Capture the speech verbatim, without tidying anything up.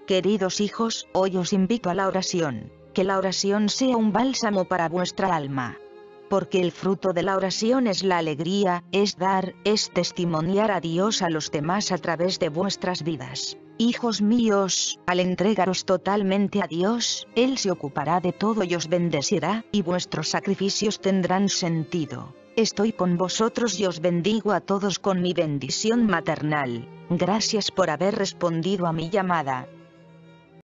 Queridos hijos, hoy os invito a la oración. Que la oración sea un bálsamo para vuestra alma. Porque el fruto de la oración es la alegría, es dar, es testimoniar a Dios a los demás a través de vuestras vidas. Hijos míos, al entregaros totalmente a Dios, Él se ocupará de todo y os bendecirá, y vuestros sacrificios tendrán sentido. Estoy con vosotros y os bendigo a todos con mi bendición maternal. Gracias por haber respondido a mi llamada.